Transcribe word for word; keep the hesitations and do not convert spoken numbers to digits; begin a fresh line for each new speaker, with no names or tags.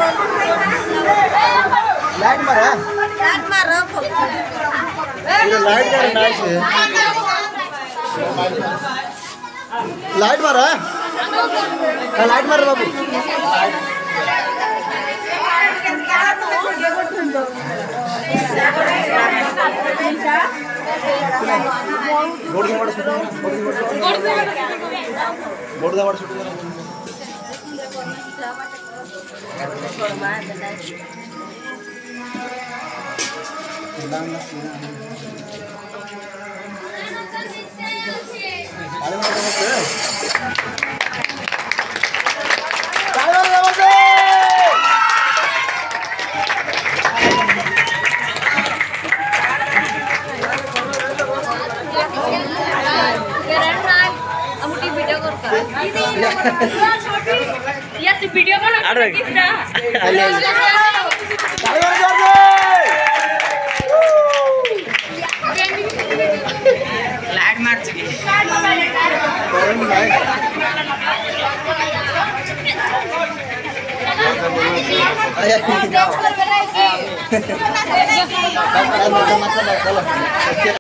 light मारा
light मारो
ये लाइट कर नाइस है लाइट मारा का लाइट मार बाबू बोर्ड दे वाला शूट बोर्ड दे बोर्ड दे वाला शूट
या ती वीडियो बना कितना लाइट मार चुकी
है